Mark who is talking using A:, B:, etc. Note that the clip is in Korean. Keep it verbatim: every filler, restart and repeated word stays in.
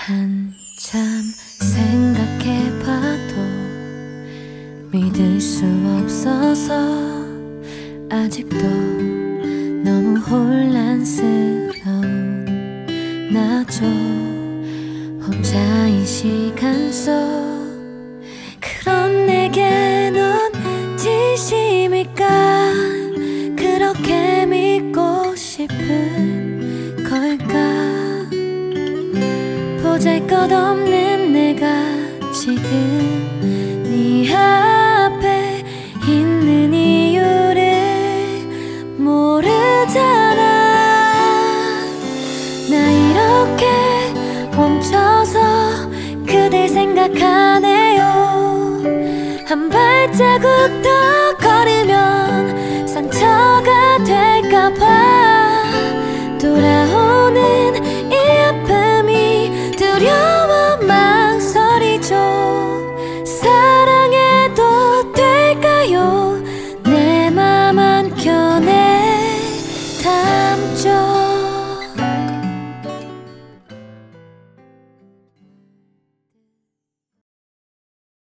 A: 한참 생각해봐도 믿을 수 없어서 아직도 너무 혼란스러운 나죠. 혼자인 시간 속 그런 내게 넌 진심일까? 그렇게 믿고 싶은 걸까? 보잘것없는 내가 지금 네 앞에 있는 이유를 모르잖아. 나 이렇게 멈춰서 그댈 생각하